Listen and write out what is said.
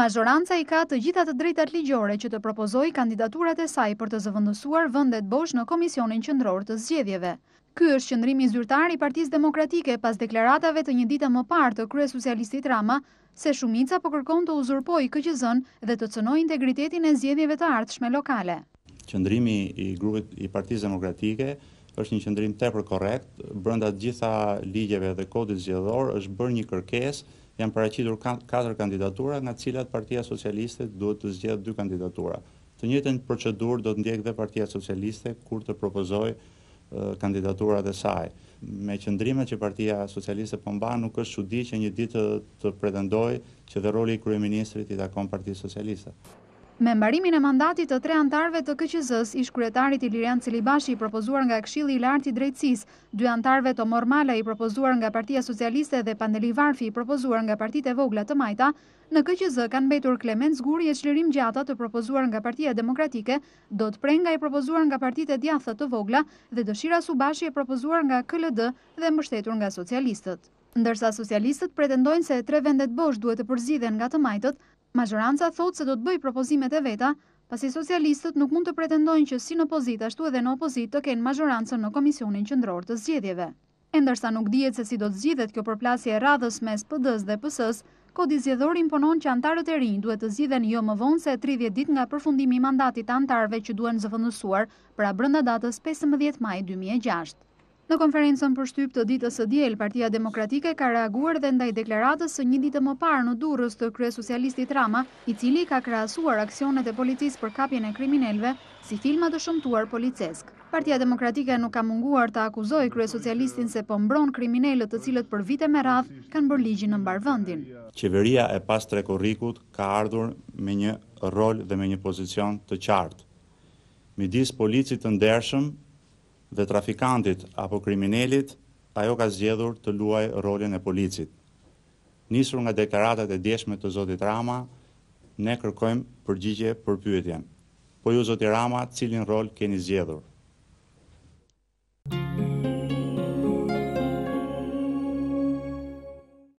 Mazhoranca i ka të gjitha të drejtat ligjore që të propozojë kandidaturat e saj për të zëvendësuar vendet bosh në Komisionin Qendror të Zgjedhjeve. Ky është qëndrimi zyrtar i Partisë Demokratike pas deklaratave të një dite më parë të kryesocialistit Rama se shumica po kërkon të uzurpojë KQZ-n dhe të cënojë integritetin e zgjedhjeve të ardhshme lokale. Qëndrimi i grupit i Partisë Demokratike është një qëndrim tepër korrekt. Brenda të gjitha ligjeve dhe kodit zgjedhor është bërë një kërkesë, janë paraqitur 4 kandidatura, nga të cilat Partia Socialiste duhet të zgjedhë 2 kandidatura. Të njëjtën procedurë do të ndjekë dhe Partia Socialiste kur të propozojë kandidaturat e saj. Me qëndrimet që Partia Socialiste po mban, nuk është çudi që një ditë të pretendojë që dhe roli i kryeministrit i takon Partisë Socialiste. Me mbarimin e mandatit të 3 antarëve të KQZ-s, ish kryetarit Ilirian Celibashi i propozuar nga Këshilli i Lartë i Drejtësisë, 2 antarëve Tomor Mala i propozuar nga Partia Socialiste dhe Pandeli Varfi i propozuar nga Partitë e Vogla të Majta, në KQZ kanë mbetur Klement Zguri e Çlirim Gjata të propozuar nga Partia Demokratike, Dot Prenga i propozuar nga Partitë e Djathta të Vogla dhe Dëshira Subashi e propozuar nga KLD dhe mbështetur nga socialistët. Ndërsa socialistët pretendojnë se 3 vendet bosh duhet të përzgjidhen nga të majtët, mazhoranca thotë se do të bëjë propozimet e veta, pasi socialistët nuk mund të pretendojnë që si në opozitë ashtu edhe në opozitë të kenë mazhorancën në Komisionin Qendror të Zgjedhjeve. E ndërsa nuk dihet se si do të zgjidhet kjo përplasje e radhës mes PD-s dhe PS-s, kodi zgjedhor imponon që antarët e rinj duhet të zgjidhen jo më vonë se 30 ditë nga përfundimi i mandatit të antarëve që duhen zëvendësuar, pra brenda datës 15 maj 2006. Në konferencën për shtyp të ditës së diel, Partia Demokratike ka reaguar dhe ndaj deklaratës së një dite më parë në Durrës të kryesocialistit Rama, i cili ka krahasuar aksionet e policisë për kapjen e kriminalëve si filma të shëmtuar policesk. Partia Demokratike nuk ka munguar të akuzojë kryesocialistin se po mbron kriminalët të cilët për vite me radhë kanë bërë ligjin në mbarvendin. Qeveria e pas Trekorrikut ka ardhur me një rol dhe me një pozicion të qartë. Midis policit të ndershëm dhe trafikantit apo kriminalit, ajo ka zgjedhur të luajë rolin e policit. Nisur nga deklaratat e djeshme të zotit Rama, ne kërkojmë përgjigje për pyetjen. Po ju zoti Rama, cilin rol keni zgjedhur?